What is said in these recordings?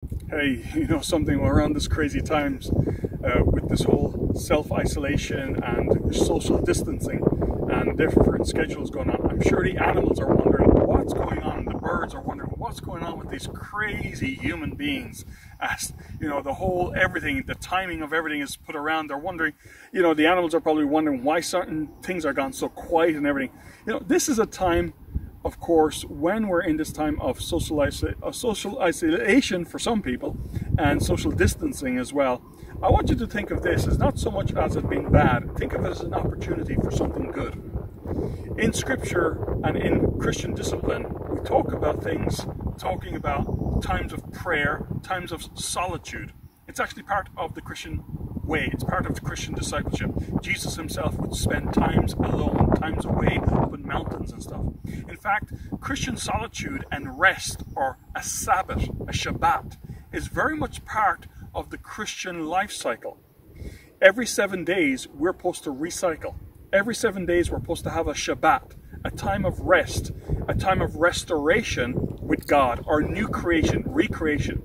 Hey, you know something, we're around this crazy times with this whole self-isolation and social distancing and different schedules going on. I'm sure the animals are wondering what's going on. The birds are wondering what's going on with these crazy human beings. As you know, the whole everything, the timing of everything is put around. They're wondering, you know, the animals are probably wondering why certain things are gone so quiet and everything. You know, this is a time, of course, when we're in this time of social isolation for some people and social distancing as well. I want you to think of this as not so much as it being bad. Think of it as an opportunity for something good. In Scripture and in Christian discipline, we talk about things, talking about times of prayer, times of solitude. It's actually part of the Christian way. It's part of the Christian discipleship. Jesus himself would spend times alone, times away up in mountains and stuff. In fact, Christian solitude and rest, or a Sabbath, a Shabbat, is very much part of the Christian life cycle. Every 7 days, we're supposed to recycle. Every 7 days, we're supposed to have a Shabbat, a time of rest, a time of restoration with God, or new creation, recreation.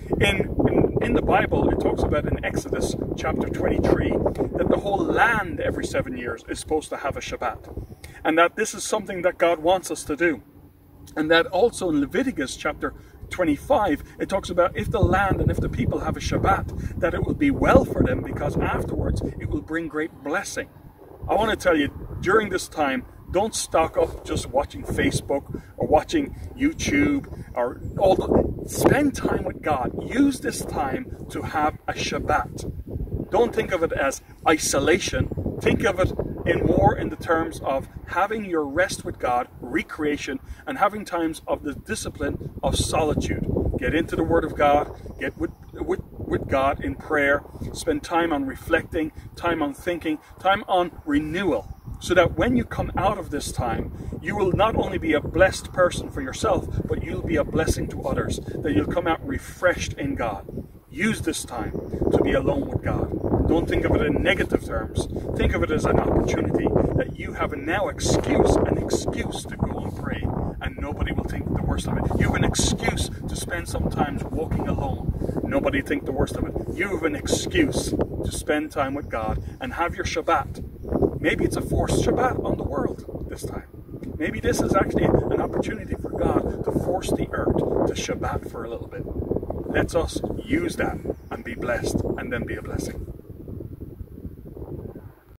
In the Bible, it talks about in Exodus chapter 23 that the whole land every 7 years is supposed to have a Shabbat. And that this is something that God wants us to do. And that also in Leviticus chapter 25, it talks about if the land and if the people have a Shabbat, that it will be well for them because afterwards it will bring great blessing. I want to tell you, during this time, don't stock up just watching Facebook or watching YouTube or spend time with God. Use this time to have a Shabbat. Don't think of it as isolation. Think of it more in the terms of having your rest with God, recreation, and having times of the discipline of solitude. Get into the Word of God, get with God in prayer, spend time on reflecting, time on thinking, time on renewal. So that when you come out of this time, you will not only be a blessed person for yourself, but you'll be a blessing to others. That you'll come out refreshed in God. Use this time to be alone with God. Don't think of it in negative terms. Think of it as an opportunity that you have an excuse to go and pray, and nobody will think the worst of it. You have an excuse to spend some time walking alone. Nobody think the worst of it. You have an excuse to spend time with God and have your Shabbat. Maybe it's a forced Shabbat on the world this time. Maybe this is actually an opportunity for God to force the earth to Shabbat for a little bit. Let's us use that and be blessed and then be a blessing.